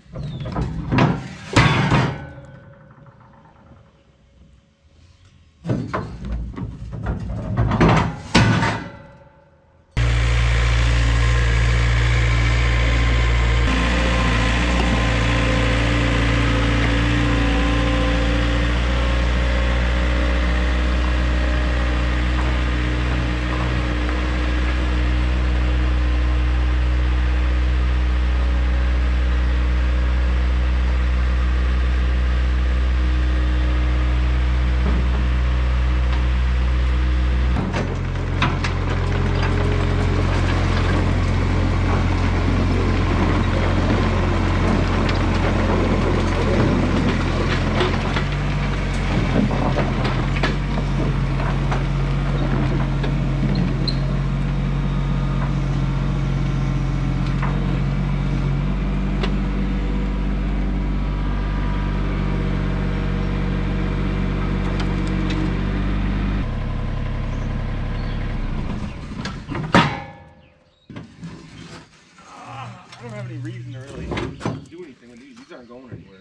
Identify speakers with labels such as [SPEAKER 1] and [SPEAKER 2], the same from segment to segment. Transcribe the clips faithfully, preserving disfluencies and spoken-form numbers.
[SPEAKER 1] I don't have any reason to really do anything with these. These aren't going anywhere.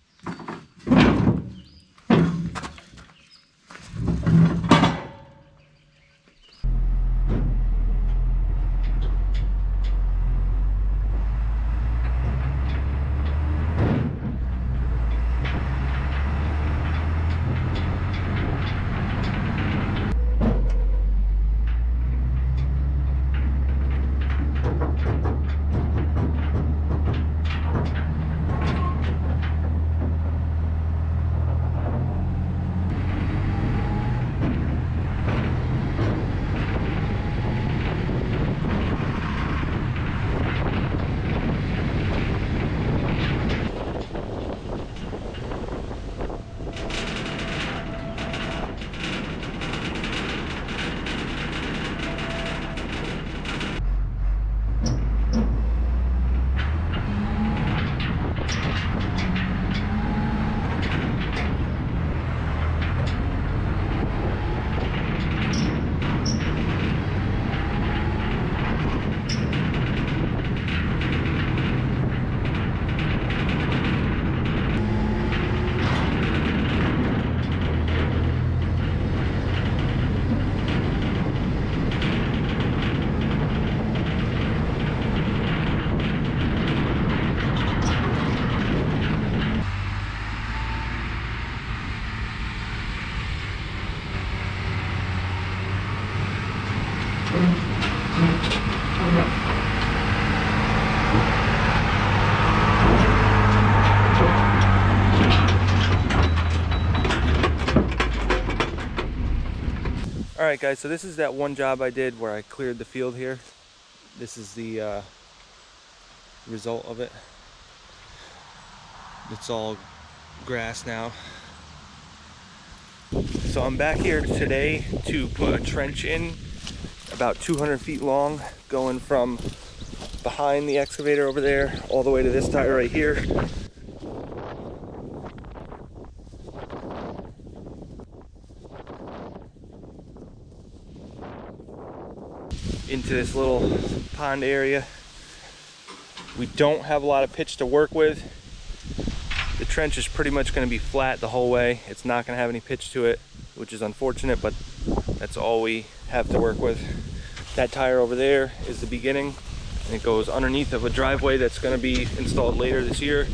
[SPEAKER 1] Alright guys, so this is that one job I did where I cleared the field here. This is the uh, result of it. It's all grass now. So I'm back here today to put a trench in about two hundred feet long, going from behind the excavator over there all the way to this tire right here. Into this little pond area. We don't have a lot of pitch to work with. The trench is pretty much going to be flat the whole way. It's not going to have any pitch to it, which is unfortunate, but that's all we have to work with. That tire over there is the beginning, and it goes underneath of a driveway that's going to be installed later this year.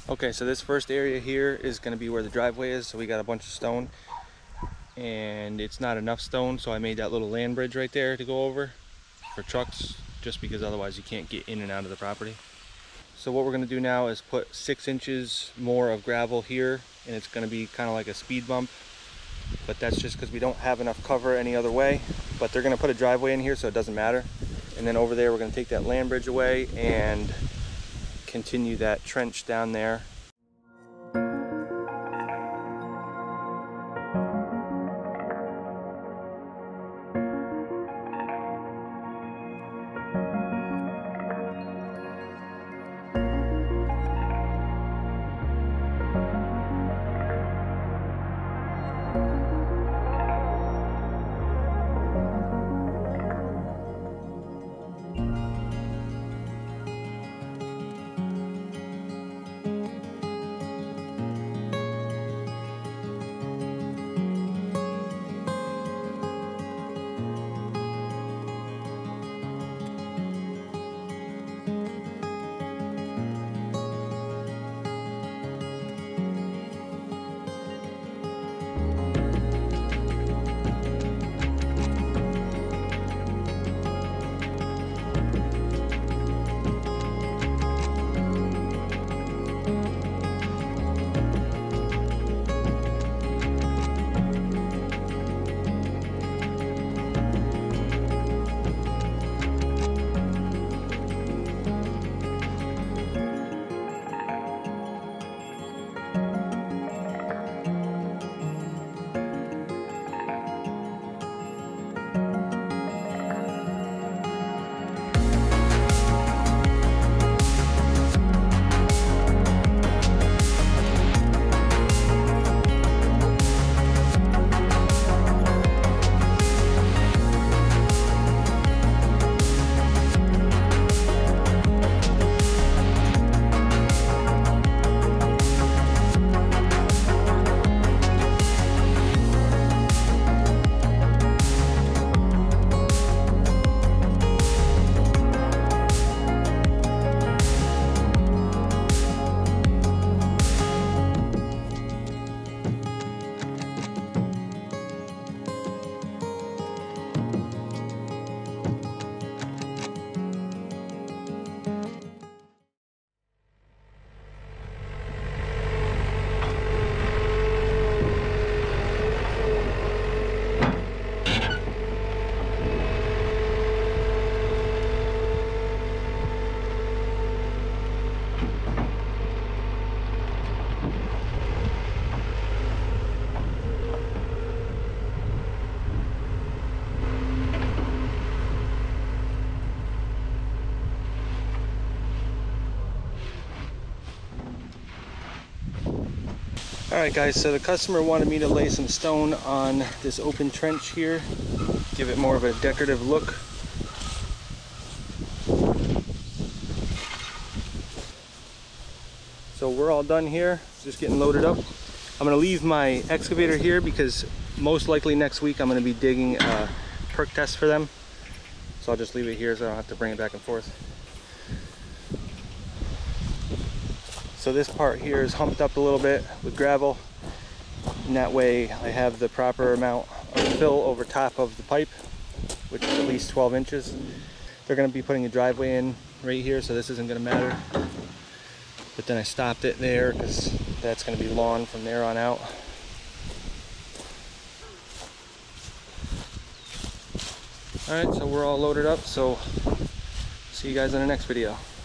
[SPEAKER 1] Okay, so this first area here is going to be where the driveway is. So we got a bunch of stone and it's not enough stone, so I made that little land bridge right there to go over for trucks, just because otherwise you can't get in and out of the property. So what we're going to do now is put six inches more of gravel here, and it's going to be kind of like a speed bump, but that's just because we don't have enough cover any other way. But they're going to put a driveway in here, so it doesn't matter. And then over there we're going to take that land bridge away and continue that trench down there. Alright guys, so the customer wanted me to lay some stone on this open trench here, give it more of a decorative look. So we're all done here, just getting loaded up. I'm going to leave my excavator here because most likely next week I'm going to be digging a perk test for them. So I'll just leave it here so I don't have to bring it back and forth. So this part here is humped up a little bit with gravel, and that way I have the proper amount of fill over top of the pipe, which is at least twelve inches. They're going to be putting a driveway in right here, so this isn't going to matter. But then I stopped it there because that's going to be lawn from there on out. Alright, so we're all loaded up, so see you guys in the next video.